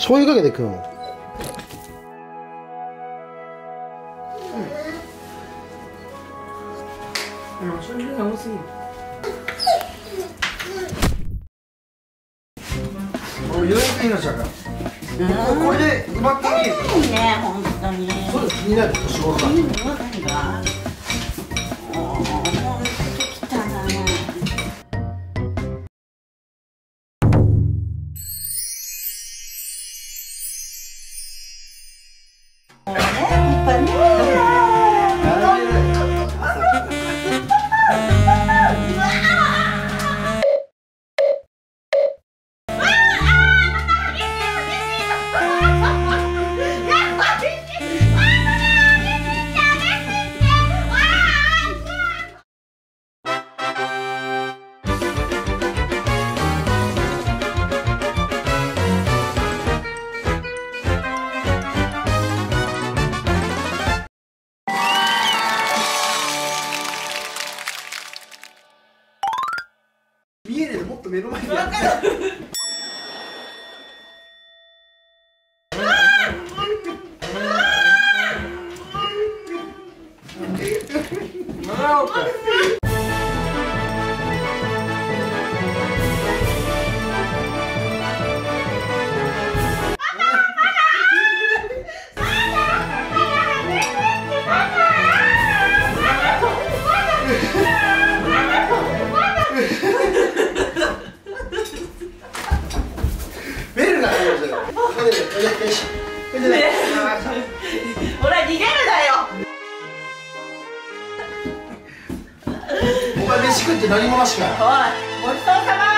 醤油かけて食うの。 醤油が多すぎる。 俺予約命だから。これで奪ってみる。 いいね、本当に。 そうです、気になる仕事が。 何が？もう本当来たな。やっぱね。 見えねえでもっと目の前にやって。ベルが入るじゃん。 ほら逃げるなよ。 お前飯食って何もなしかよ。 おい、ごちそうさま。